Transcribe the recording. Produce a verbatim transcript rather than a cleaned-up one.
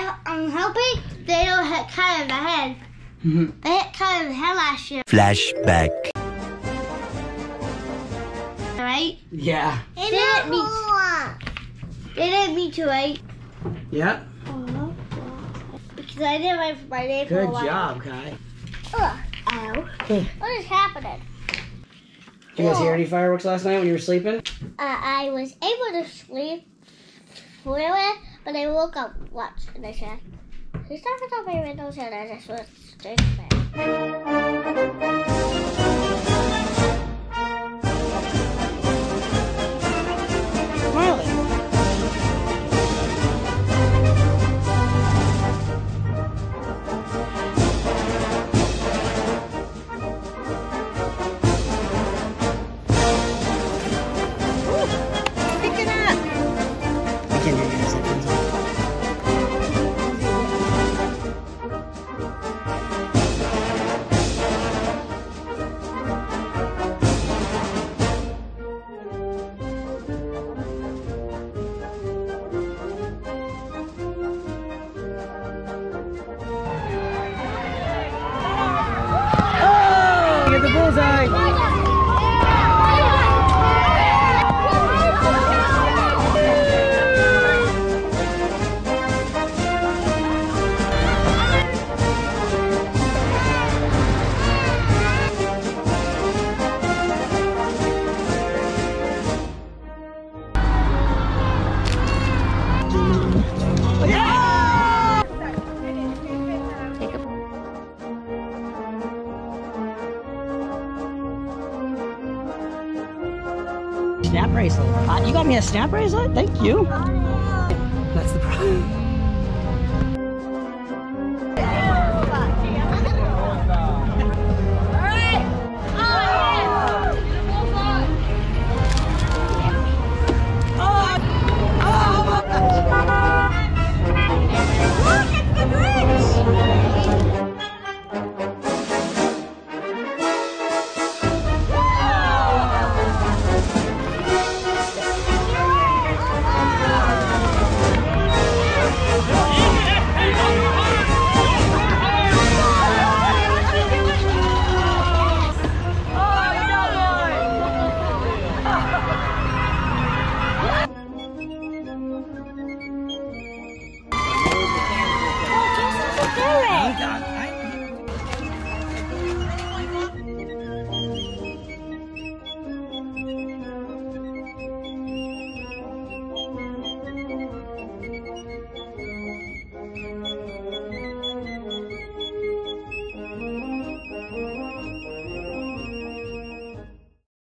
I, I'm hoping they don't hit Kai in the head. They hit Kai in the head last year. Flashback. Right? Yeah. They didn't mean, they didn't mean to, right? Yep. Uh-huh. Because I didn't wait for my name for a Good while. job, Kai. Ugh. Ow. What is happening? Did you guys hear any fireworks last night when you were sleeping? Uh, I was able to sleep for a bit, but I woke up once and I said, "Who's knocking on my windows?" And I just went straight to bed. Get the bullseye! Snap bracelet. Uh, you got me a snap bracelet? Thank you. That's the problem. Oh,